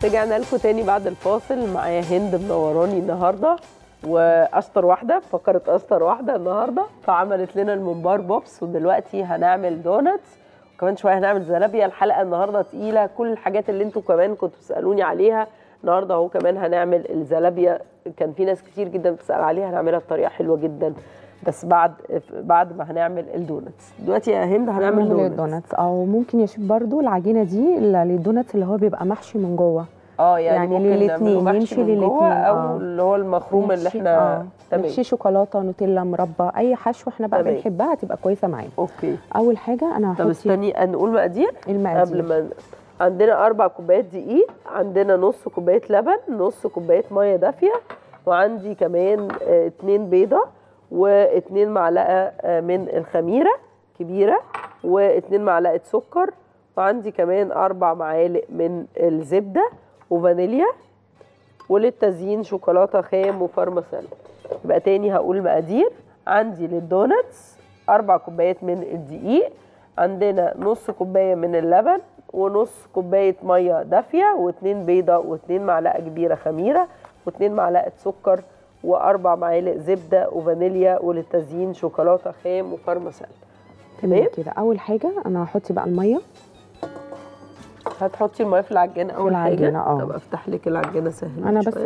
رجعنا لكم تاني بعد الفاصل. معايا هند منوراني النهارده، واشطر واحده فكرت اشطر واحده النهارده، فعملت لنا الممبار بوبس، ودلوقتي هنعمل دونتس، وكمان شويه هنعمل زلابيا. الحلقه النهارده تقيله، كل الحاجات اللي انتوا كمان كنتوا بتسالوني عليها النهارده اهو كمان هنعمل الزلابيا. كان في ناس كتير جدا بتسال عليها، هنعملها بطريقه حلوه جدا بس بعد ما هنعمل الدونتس. دلوقتي يا هند هنعمل الدونتس، او ممكن يا شيف برضو العجينه دي للدونتس اللي هو بيبقى محشي من جوه. يعني ممكن للاثنين يمشي للاثنين، او اللي هو المخروم اللي احنا نحشي شوكولاته، نوتيلا، مربى، اي حشو احنا بقى بنحبها هتبقى كويسه معانا. اوكي. اول حاجه انا هحط. طب استني نقول مقادير المقادير. قبل ما عندنا 4 كوبايات دقيق، عندنا نص كوبايه لبن، نص كوبايه ميه دافيه، وعندي كمان 2 بيضه، و2 معلقه من الخميره كبيره، و2 معلقه سكر، وعندي كمان 4 معالق من الزبده وفانيليا، وللتزيين شوكولاته خام وبارميزان. يبقى تاني هقول مقادير. عندي للدونتس 4 كوبايات من الدقيق، عندنا نص كوبايه من اللبن، ونص كوبايه ميه دافيه، و2 بيضه، و2 معلقه كبيره خميره، و2 معلقه سكر، و4 معالق زبده وفانيليا، وللتزيين شوكولاته خام وبارميزان. تمام كده. اول حاجه انا هحط بقى الميه. هتحطي الميه في العجانه اول حاجه؟ طب افتح لك العجانه سهل. انا بس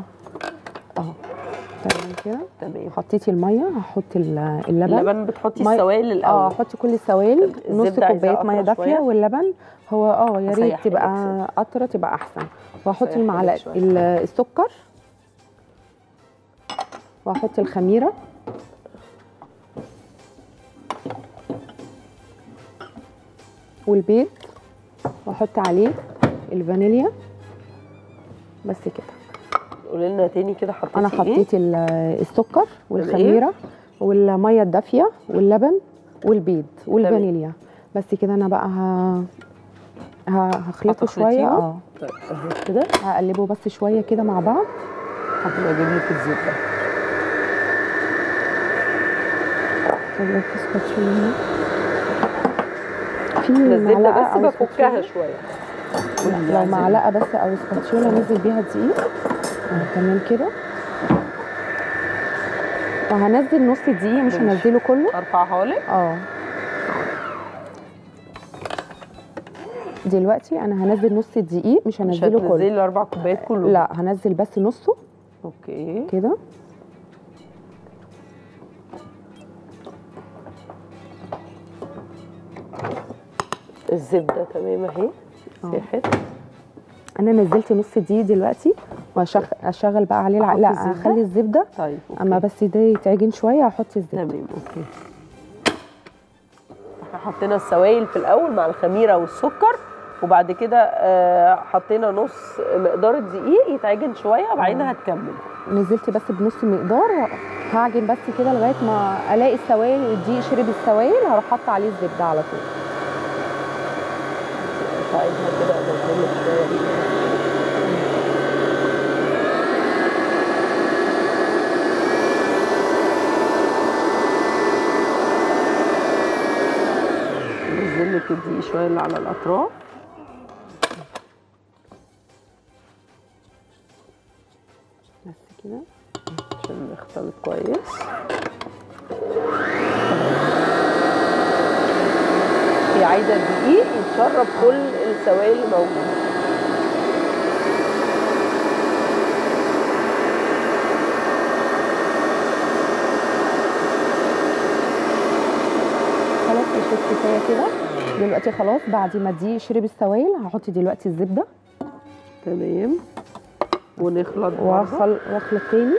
تمام كده. تمام. حطيتي الميه، هحط اللبن بتحطي السوائل الاول؟ احطي كل السوائل، نص كوبايه ميه دافيه، واللبن هو يا ريت تبقى قطره تبقى احسن. واحط معلقه السكر، واحط الخميره، والبيض، واحط عليه الفانيليا. بس كده. قولي لنا تاني كده حطيتي انا حطيت السكر والخميره والميه الدافيه واللبن والبيض والفانيليا. بس كده. انا بقى هخلطه شويه. طيب كده هقلبه بس شويه كده مع بعض. هبقى اجيب لك الزبده. طب لو في سباتشولا في معلقه بس بفكها شويه. لو معلقه بس او سباتشولا ننزل بيها دقيق. تمام كده. وهنزل نص دقيقه، مش هنزله كله. ارفعها لك. دلوقتي انا هنزل نص الدقيق، مش هنزله كله. مش هتنزلي ال4 كوبايات كله؟ لا، هنزل بس نصه. اوكي كده. الزبده تمام اهي ساحت. انا نزلت نص الدقيق دلوقتي، واشغل بقى عليه لا اخلي الزبده. طيب أوكي. اما بس ده يتعجن شويه هحط الزبده. تمام اوكي. احنا حطينا السوائل في الاول مع الخميره والسكر، وبعد كده حطينا نص مقدار الدقيق يتعجن شويه، وبعدين هتكمل. نزلت بس بنص مقدار، هعجن بس كده لغايه ما الاقي السوائل، الدقيق شرب السوائل، هروح حاطه عليه الزبده على طول. ساعدها كده انزل شويه. نزل لك الدقيق شويه اللي على الاطراف بس كده عشان نختلط كويس. هي عايزه الدقيق يتشرب كل السوائل اللي موجوده. خلاص كفايه كده. دلوقتي خلاص بعد ما الدقيق شرب السوائل هحط دلوقتي الزبده. تمام. ونخلط واخلط تاني.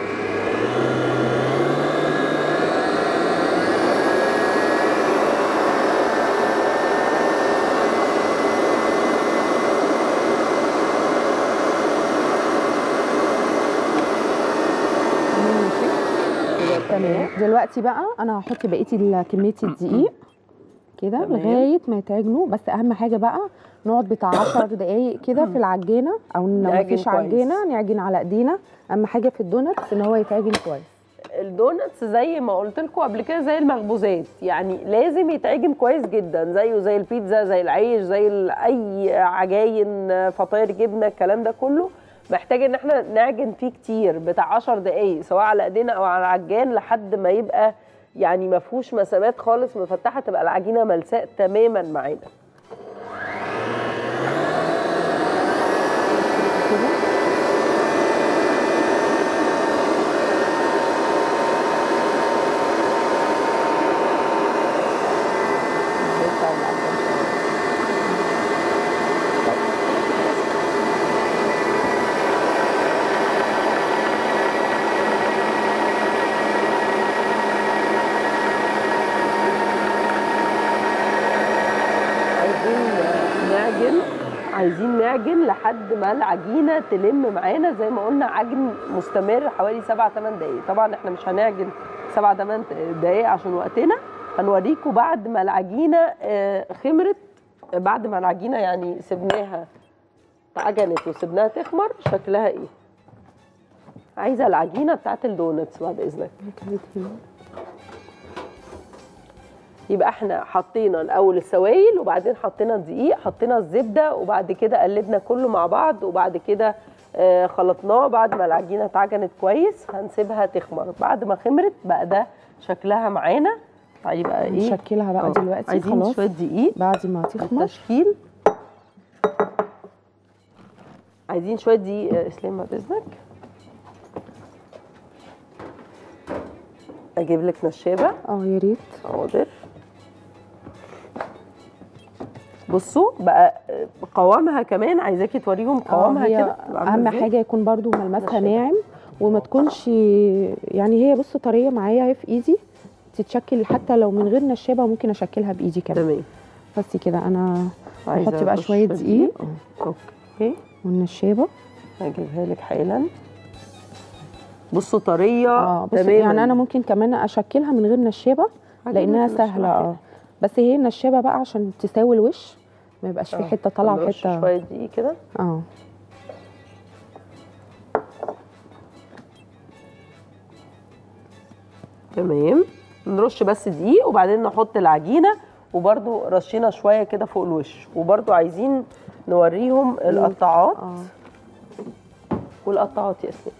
تمام. دلوقتي بقى انا هحط بقيه كميه الدقيق كده لغايه ما يتعجنوا. بس اهم حاجه بقى نقعد بتاع 10 دقايق كده في العجانه، او لو مفيش عجانه نعجن على ايدينا. اهم حاجه في الدونتس ان هو يتعجن كويس. الدونتس زي ما قلت لكم قبل كده زي المخبوزات، يعني لازم يتعجن كويس جدا زيه زي البيتزا زي العيش زي اي عجاين فطاير جبنه الكلام ده كله محتاج ان احنا نعجن فيه كتير بتاع 10 دقايق سواء على ايدينا او على العجان لحد ما يبقى يعني ما فيهوش مسامات خالص مفتحه، تبقى العجينه ملساء تماما معانا. عايزين نعجن لحد ما العجينه تلم معانا زي ما قلنا، عجن مستمر حوالي 7-8 دقايق. طبعا احنا مش هنعجن 7-8 دقايق عشان وقتنا، هنوريكم بعد ما العجينه خمرت، بعد ما العجينه يعني سبناها اتعجنت وسبناها تخمر شكلها ايه. عايزه العجينه بتاعت الدونتس بعد اذنك. يبقى احنا حطينا الاول السوائل وبعدين حطينا الدقيق، حطينا الزبده وبعد كده قلبنا كله مع بعض وبعد كده خلطناه. بعد ما العجينه اتعجنت كويس هنسيبها تخمر. بعد ما خمرت بقى ده شكلها معانا. تعالي بقى ايه نشكلها بقى دلوقتي. عايزين خلاص شويه دقيق بعد ما تخمر التشكيل. عايزين شويه دقيق اسلام باذنك. اجيب لك نشابه. يا ريت. حاضر. بصوا بقى قوامها كمان، عايزاكي توريهم قوامها كده. اهم حاجه يكون برضو ملمسها ناعم وما تكونش يعني هي بصوا طريه معايا اهي في ايدي، تتشكل حتى لو من غير نشابه ممكن اشكلها بايدي كمان. تمام. بس كده انا هحط بقى شويه دقيق. اوكي. والنشابه هجيبها لك حالا. بصوا طريه تمام. يعني انا ممكن كمان اشكلها من غير نشابه لانها سهله. بس هي النشابه بقى عشان تساوي الوش ما يبقاش في حته طالعه وحته. شويه دقيق كده. تمام. نرش بس دقيق وبعدين نحط العجينه وبرده رشينا شويه كده فوق الوش. وبرده عايزين نوريهم القطاعات. والقطاعات يا اسماء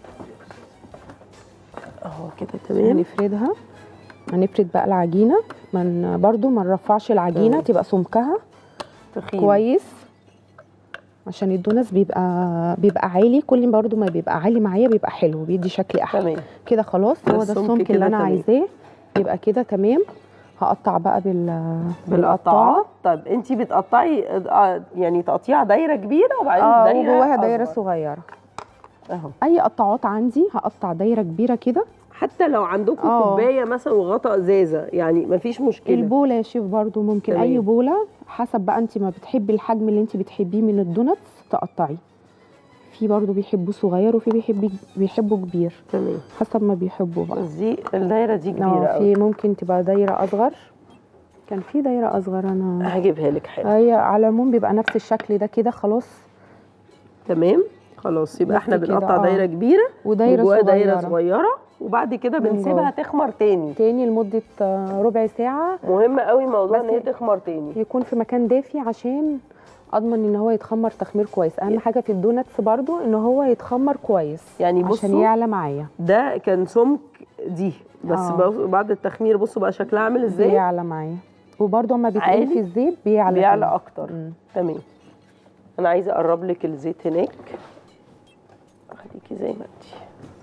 اهو كده تمام. هنفرد بقى العجينه، برضو ما نرفعش العجينه تبقى سمكها تخين كويس عشان الدونس بيبقى عالي. كل برضو ما بيبقى عالي معايا بيبقى حلو، بيدي شكل احلى. كده خلاص هو ده السمك اللي انا عايزاه. يبقى كده تمام. هقطع بقى بالقطاعات. طب انتي بتقطعي يعني تقطيعه دايره كبيره وبعدين دايره جواها دايره صغيره اهو. اي قطاعات عندي هقطع دايره كبيره كده. حتى لو عندكم كوبايه مثلا وغطا ازازه يعني مفيش مشكله. البوله يا شيف برضو ممكن تمام. اي بوله حسب بقى انت ما بتحبي الحجم اللي انت بتحبيه من الدونتس تقطعي. في برضو بيحبوه صغير وفي بيحبوا كبير. تمام. حسب ما بيحبوا بقى. دي الدايره دي كبيره قوي. في ممكن تبقى دايره اصغر. كان في دايره اصغر انا هجيبها لك حالا. هي على العموم بيبقى نفس الشكل ده كده خلاص. تمام. خلاص يبقى احنا بنقطع دايره كبيره ودايره صغيره. دايره صغيره وبعد كده بنسيبها تخمر تاني لمده ربع ساعه. مهم قوي موضوع ان هي تخمر تاني، يكون في مكان دافي عشان اضمن ان هو يتخمر تخمير كويس. اهم حاجه في الدونتس برضو ان هو يتخمر كويس يعني عشان يعلى معايا. ده كان سمك دي بس بعد التخمير بصوا بقى شكلها عامل ازاي. بيعلى معايا وبرضو اما بيتقل في الزيت بيعلى اكتر. تمام. انا عايزه اقرب لك الزيت هناك. خليكي زي ما انتي.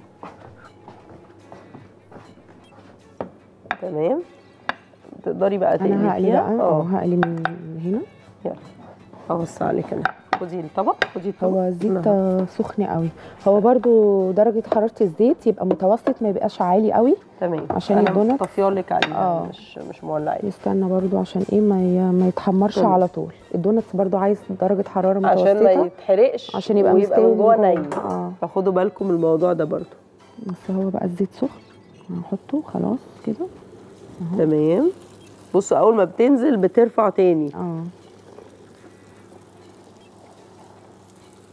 تمام. تقدري بقى تقلي انا هقلي فيها. بقى هقلي من هنا. يلا ابص عليك انا. خدي الطبق. هو الزيت سخن قوي. هو برضو درجه حراره الزيت يبقى متوسط ما يبقاش عالي قوي. تمام. عشان الدونت طفيه لك عليه مش مولعه. يستنى برضو عشان ايه ما يتحمرش على طول. الدونتس برضو عايز درجه حراره متوسطه عشان ما يتحرقش عشان يبقى مستوي من جوه ني. فخدوا بالكم من الموضوع ده برضو. بس هو بقى الزيت سخن هنحطه خلاص كده. تمام. بصوا اول ما بتنزل بترفع تاني.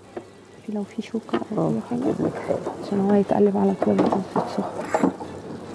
لو في شوكه او اي حاجه عشان هو يتقلب على طول الزيت سخن.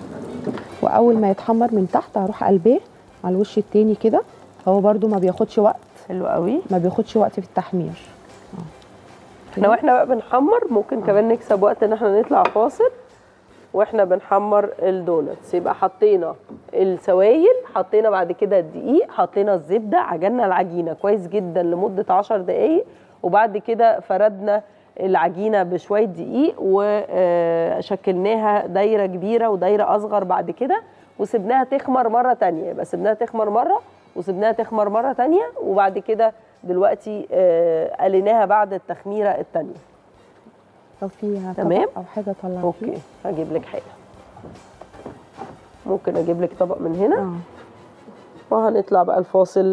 واول ما يتحمر من تحت هروح قلباه على الوش التاني كده. هو برده ما بياخدش وقت. حلو قوي. ما بياخدش وقت في التحمير. احنا واحنا بقى بنحمر ممكن كمان نكسب وقت ان احنا نطلع فاصل واحنا بنحمر الدونتس. يبقى حطينا السوائل، حطينا بعد كده الدقيق، حطينا الزبده، عجننا العجينه كويس جدا لمده 10 دقائق، وبعد كده فردنا العجينه بشويه دقيق وشكلناها دايره كبيره ودايره اصغر بعد كده، وسبناها تخمر مره ثانيه. يبقى سبناها تخمر مره وسبناها تخمر مره ثانيه، وبعد كده دلوقتي قليناها بعد التخميره الثانيه. لو فيها تمام او حاجه طلعها. اوكي هجيب لك حاجه. ممكن اجيب لك طبق من هنا. وهنطلع بقى الفاصل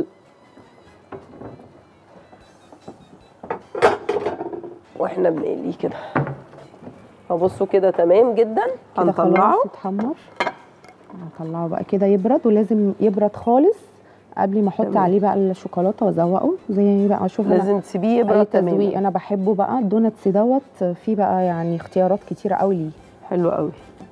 واحنا بنقليه كده. هبصوا كده تمام جدا. هنطلعه يتحمر. هنطلعه بقى كده يبرد، ولازم يبرد خالص قبل ما احط عليه بقى الشوكولاته وازوقه زي بقى. شوف لازم تسيبيه يبرد تماما. انا بحبه بقى الدوناتس دوت فيه بقى يعني اختيارات كتيره قوي ليه. حلو قوي.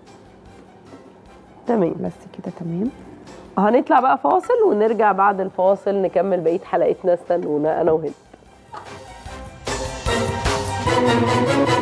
تمام بس كده تمام. هنطلع بقى فاصل ونرجع بعد الفاصل نكمل بقيه حلقتنا. استنونا انا وهند.